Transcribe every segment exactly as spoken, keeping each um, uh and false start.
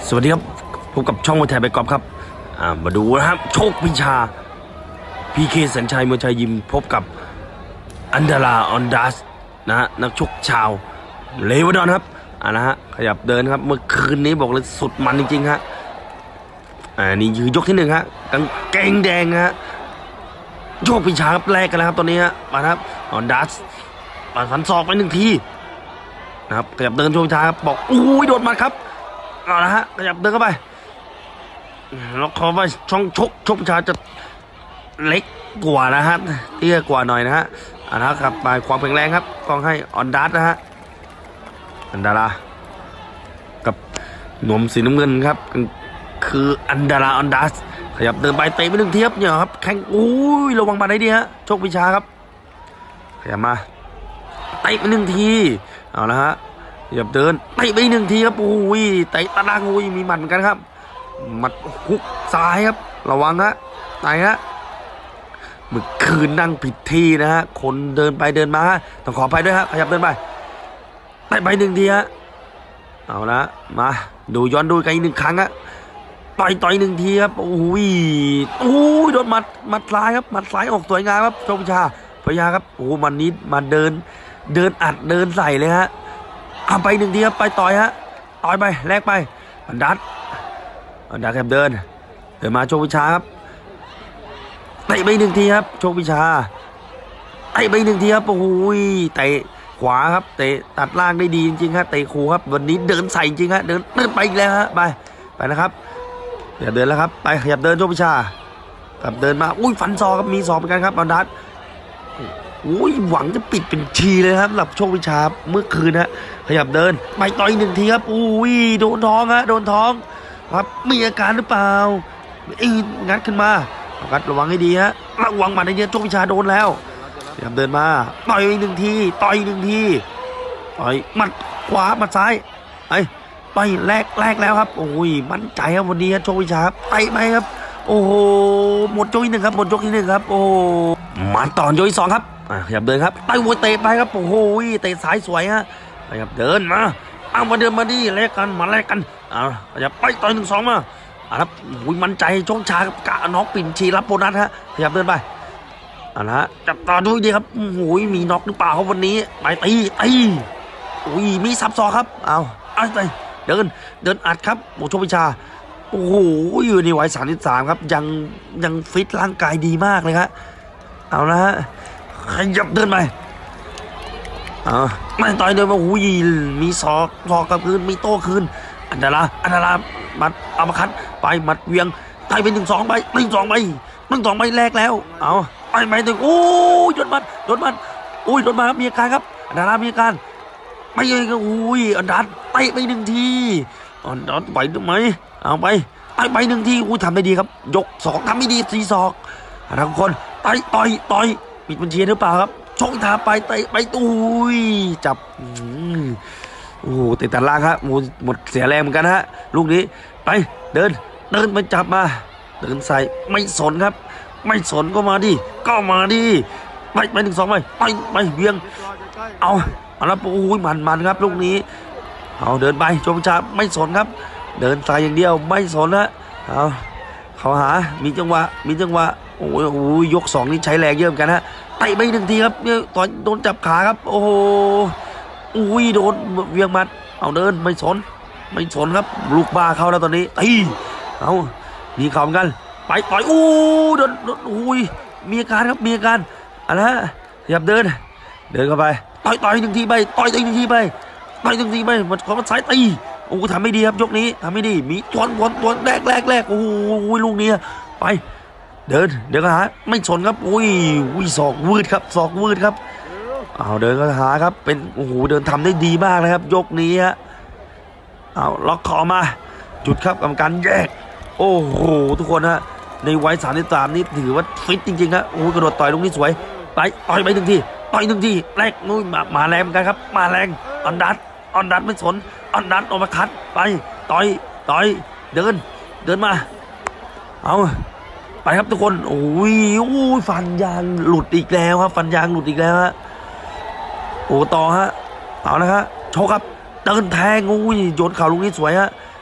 สวัสดีครับพบกับช่องมวยไทยไปกอบครับมาดูนะครับโชควิชาพีเคสัญชัยมวยไทยยิมพบกับอันดาราออนดัสนะฮะนักชกชาวเลวานอนครับอ่านะฮะขยับเดินครับเมื่อคืนนี้บอกเลยสุดมันจริงๆฮะอ่านี่คือยกที่หนึ่งฮะกางเกงแดงฮะโชควิชาครับแรกกันแล้วครับตอนนี้ฮะมาครับออนดัสปัดฟันศอกไปหนึ่งทีนะครับขยับเดินโชควิชาครับบอกอุ้ยโดนมาครับเอาละฮะขยับเดินเข้าไปแล้วเขาว่าช่องชกชกวิชาจะเล็กกว่านะฮะเตี้ยกว่าหน่อยนะฮะอ่านะครับไปความแข็งแรงครับกองให้ออนดัสนะฮะอันดารากับหนุ่มสีน้ำเงินครับคืออันดาราออนดัสขยับเดินไปเตะไปหนึ่งเทียบเนี่ยครับแข้งอุ้ยระวังมาได้ดีฮะโชควิชาครับขยับมาเตะไปหนึ่งทีเอาละฮะขยับเดินเตะไปหนึ่งทีครับอุ้ยเตะตะลังอุ้ยมีหมัดเหมือนกันครับหมัดฮุกซ้ายครับระวังฮะไหนฮะเมื่อคืนนั่งผิดที่นะฮะคนเดินไปเดินมาต้องขอไปด้วยฮะขยับเดินไปเตะไปหนึ่งทีฮะเอาละมาดูย้อนดูกันอีกหนึ่งครั้งฮะต่อยต่อยหนึ่งทีครับโอ้ยโอ้ยโดนหมัดหมัดซ้ายครับหมัดซ้ายออกสวยงามครับโชควิชาพยาครับโอ้มันนี้มาเดินเดินอัดเดินใส่เลยฮะเอาไปหนึ่งทีครับไปต่อยฮะต่อยไปแลกไปอันดัดอันดัดครับเดินเดินมาโชควิชาครับเตะไปหนึ่งทีครับโชควิชาเตะไปหนึ่งทีครับโอ้ยเตะขวาครับเตะตัดล่างได้ดีจริงๆครับเตะคูครับวันนี้เดินใส่จริงฮะเดินเดินไปอีกแล้วฮะไปไปนะครับอย่าเดินแล้วครับไปขยับเดินโชควิชาครับเดินมาอุ้ยฟันศอกครับมีศอกเหมือนกันครับอันดัดอุ้ยหวังจะปิดเป็นทีเลยครับสำหรับโชควิชาเมื่อคืนฮะขยับเดินไปต่อยหนึ่งทีครับอุ้ยโดนท้องฮะโดนท้องครับมีอาการหรือเปล่าอีงัดขึ้นมาครับระวังให้ดีฮะระวังหมัดในเยอะโชควิชาโดนแล้วขยับเดินมาต่อยหนึ่งทีต่อยหนึ่งทีต่อยหมัดขวาหมัดซ้ายไอ้ไปแรกแรกแล้วครับโอ้ยมั่นใจครับวันนี้โชควิชาไปไหมครับโอ้โหหมดยกที่หนึ่งครับหมดยกที่หนึ่งครับโอ้มาต่อยกที่สองครับขยับเดินครับไปวัวเตะไปครับโอ้โหเตะสายสวยฮะขยับเดินมาเอามาเดินมาดิแลกกันมาแลกกันอ่าขยับไปต่อยหนึ่งสองมาอ่าครับอุ้ยมั่นใจช่องชากับกะน็อกปิ่นชีรับโบนัสฮะขยับเดินไปอ่านะจับต่อดูดีครับโอ้โหมีน็อกหรือเปล่าครับวันนี้ไปตีตีอุ้ยมีซับซอครับเอาเอาไปเดินเดินอัดครับโมโชวิชาโอ้โหอยู่ในวัยสามสิบสามครับยังยังฟิตร่างกายดีมากเลยครับเอาละฮะขยับเดินไปอ่าไม่ต่อยเดินมาหูยมีศอกศอกกับคืนมีโต้คืนอันดาราอันดารามัดเอามาคัดไปมัดเวียงไทยเป็นหนึ่งสองใบหนึ่งสองใบหนึ่งสองใบแรกแล้วเอาไปไปหนึ่งโอ้ยโดนมัดโดนมัดโอ้ยโดนมาครับมีอาการครับอันดารามีอาการไม่เลยก็อุ้ยอันดัดเตะไปหนึ่งทีอันดัดไปได้ไหมเอาไปไปไปหนึ่งทีอุ้ยทำได้ดีครับยกสองทำไม่ดีสี่ศอกทุกคนต่อยต่อยต่อยปิดบัญชีหรือเปล่าครับชกทาไปเตะไปตุ้ยจับโอ้เตะตัดล่างครับหมดหมดเสียแรงเหมือนกันฮะลูกนี้ไปเดินเดินไปจับมาเดินใส่ไม่สนครับไม่สนก็มาดิก็มาดิไปไปหนึ่งสองไปไปไปเวียงเอาเอาละโอ้ยมันมันครับลูกนี้เอาเดินไปโชควิชาไม่สนครับเดินใส่อย่างเดียวไม่สนนะเอาเขาหามีจังหวะมีจังหวะโอ้ยโอ้ยยกสองนี่ใช้แรงเยอะเหมือนกันฮะเตะไปหนึ่งทีครับเนี่ยตอนโดนจับขาครับโอ้โหอุ้ยโดนเวียงมัดเอาเดินไม่สนไม่สนครับลูกบ้าเข้าแล้วตอนนี้ตีเอามีเข่าเหมือนกันไปต่อยอู้โดนอุ้ยมีอาการครับมีอาการอะไรฮะขยับเดินเดินเข้าไปต่อยต่อยหนึ่งทีไปต่อยต่อยหนึ่งทีไปต่อยหนึ่งทีไปมันขอมันสายตีโอ้ทำไม่ดีครับยกนี้ทำไม่ดีมีทวนทวนทวนแรกแรกแรกโอ้ยลูกนี้ไปเดินเดี๋ยวก็หาไม่สนครับอุ้ยอุ้ยศอกวืดครับศอกวืดครับเอาเดินก็หาครับเป็นโอ้โหเดินทำได้ดีมากเลยครับยกนี้ฮะเอาล็อกคอมาจุดครับกรรมการแยกโอ้โหทุกคนฮะในวัยสามสิบสามนี่ถือว่าฟิตจริงๆครับโอ้กระโดดต่อยลูกนี้สวยไปต่อยไปหนึ่งทีต่อยหนึ่งทีแรกนู้นมามาแรงเหมือนกันครับมาแรงอันดัดอันดัดไม่สนอันดัดออกมาคัดไปต่อยต่อยเดินเดินมาเอาไปครับทุกคนโอ้ยโอ้ยฟันยางหลุดอีกแล้วครับฟันยางหลุดอีกแล้วฮะโอ้ต่อฮะเอาละครับโชคครับเดินแทงโอ้ยโยนเข่าลูกนี้สวยฮะ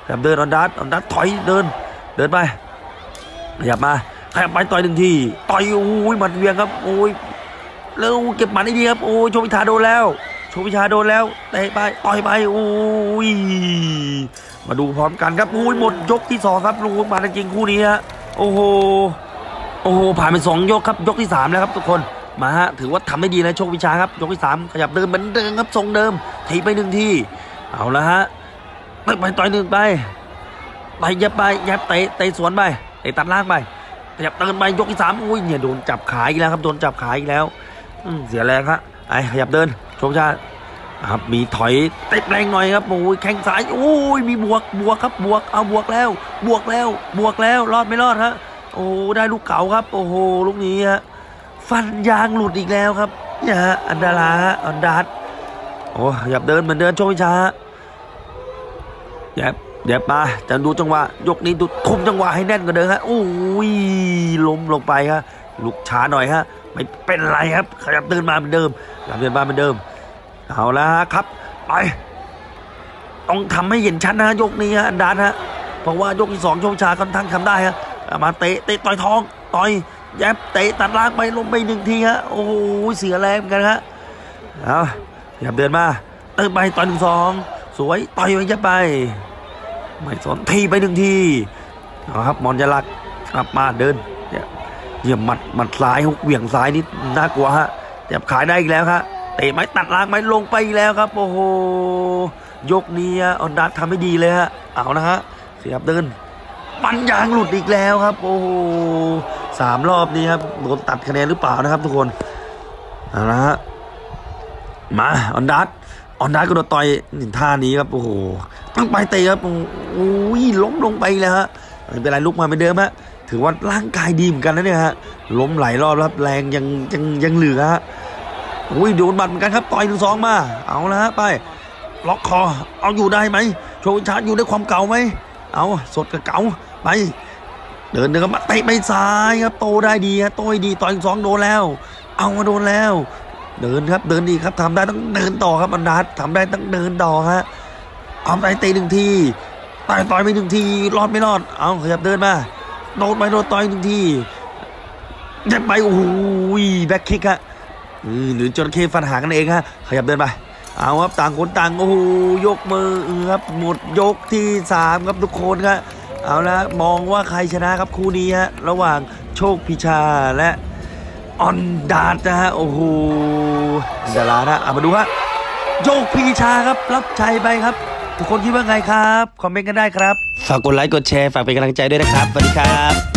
ขยับเดินออนดัสออนดัสถอยเดินเดินไปขยับมาขยับไปต่อยหนึ่งทีต่อยโอ้ยหมัดเวียงครับโอ้ยแล้วเก็บหมัดได้ดีครับโอ้ยโชคพิชาโดนแล้วโชคพิชาโดนแล้วเตะไปต่อยไปโอ้ยมาดูพร้อมกันครับโอ้ยหมดยกที่สองครับลุงมาจริงคู่นี้ฮะโอ้โหโอ้โหผ่านไปสองยกครับยกที่สามแล้วครับทุกคนมาฮะถือว่าทำได้ดีนะโชคพิชาครับยกที่สามขยับเดินเหมือนเดิมครับทรงเดิมทีไปหนึ่งทีเอาละฮะไปไปต่อยหนึ่งไปไปยับไปยับเตะเตะสวนไปเตะตัดล่างไปขยับเดินไปยกที่สามอุ้ยเนี่ยโดนจับขาอีกแล้วครับโดนจับขาอีกแล้วเสียแรงครับไอ้ขยับเดินโชคพิชาครับมีถอยเตะแรงหน่อยครับโอ้ยแข้งซ้ายโอ้ยมีบวกบวกครับบวกเอาบวกแล้วบวกแล้วบวกแล้วรอดไม่รอดฮะโอ้ได้ลูกเก๋าครับโอ้โหลูกนี้ฮะฟันยางหลุดอีกแล้วครับเนี่ยฮะอันดาราฮะอันดัดโอ้ขยับเดินเหมือนเดินโชคพิชาเดี๋ยวเดี๋ยวมาจะดูจังหวะยกนี้ดูคุมจังหวะให้แน่นกว่าเดิมฮะโอ้ยล้มลงไปฮะลุกช้าหน่อยฮะไม่เป็นไรครับขยับเดินมาเหมือนเดิมขยับเดินมาเหมือนเดิมเอาละครับไปต้องทำให้เห็นชัดนะยกนี้ฮะอันดัดฮะเพราะว่ายกที่สองโชคพิชาค่อนข้างทำได้ฮะมาเตะเตะต่อยท้องต่อยแยบเตะตัดล่างไปลงไปหนึ่งทีฮะโอ้โหเสียแรงเหมือนกันฮะเอาขยับเดินมาเติมไปต่อยหนึ่งสองสวยต่อยไปยับไปไม่สนทีไปหนึ่งทีเอาครับมอนจะลักกลับมาเดินเนี่ยเหยียบหมัดหมัดซ้ายฮุกเหวี่ยงซ้ายนี่น่ากลัวฮะเจ็บขายได้อีกแล้วครับเตะไม้ตัดล่างไม้ลงไปอีกแล้วครับโอ้โหยกนี้ออนดัสทำให้ดีเลยฮะเอานะฮะขยับเดินปันยางหลุดอีกแล้วครับโอ้โหสามรอบนี้ครับโดนตัดคะแนนหรือเปล่านะครับทุกคนเอาละฮะมาออนดัสออนดัสก็โดนต่อยหนึ่งท่านี้ครับโอ้โหตั้งไปเตะครับโอ้ยล้มลงไปแล้วฮะไม่เป็นไรลุกมาเป็นเดิมฮะถือว่าร่างกายดีเหมือนกันนะเนี่ยฮะล้มหลายรอบแล้วแรงยังยังยังเหลือฮะโอ้ยโดนบัตรเหมือนกันครับต่อยหนึ่งสองมาเอาละฮะไปล็อกคอเอาอยู่ได้ไหมโชว์ชาร์จอยู่ได้ความเก่าไหมเอาสดกับเก่าไปเดินเดินมาเตะไปซ้ายครับโตได้ดีฮะโตดีต่อยสองโดนแล้วเอามาโดนแล้วเดินครับเดินดีครับทำได้ต้องเดินต่อครับอันดัสทำได้ต้องเดินต่อฮะเอาไปเตะหนึ่งทีต่อยต่อยไปหนึ่งทีรอดไม่รอดเอาขยับเดินมาโดนไปโดนต่อยหนึ่งทียัดไปโอ้โหแบ็คคิกฮะหรือจระเข้ฟันหางกันเองฮะขยับเดินไปเอาครับต่างคนต่างโอ้โหยกมือครับหมดยกที่สามครับทุกคนครับเอาละมองว่าใครชนะครับคู่นี้ฮะระหว่างโชคพิชาและออนดาดนะฮะโอ้โหดารานะเอามาดูฮะโชคพิชาครับรับชัยไปครับทุกคนคิดว่าไงครับคอมเมนต์กันได้ครับฝากกดไลค์กดแชร์ฝากเป็นกำลังใจด้วยนะครับสวัสดีครับ